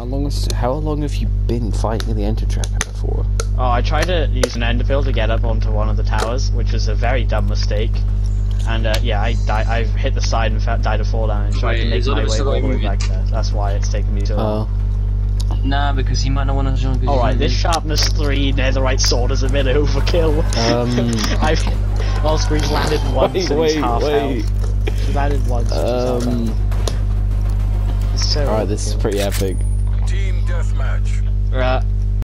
How long have you been fighting in the Ender Dragon before? Oh, I tried to use an ender pearl to get up onto one of the towers, which was a very dumb mistake. And yeah, I've hit the side and died of fall damage, so I can make my way all the way back there. That's why it's taken me so long. Nah, because he might not want to join. Alright, this sharpness 3 netherite sword is a bit overkill. I've hit all screens landed once and he's half health. He's landed once and he's half health. Alright, this is pretty epic. Team deathmatch. Right.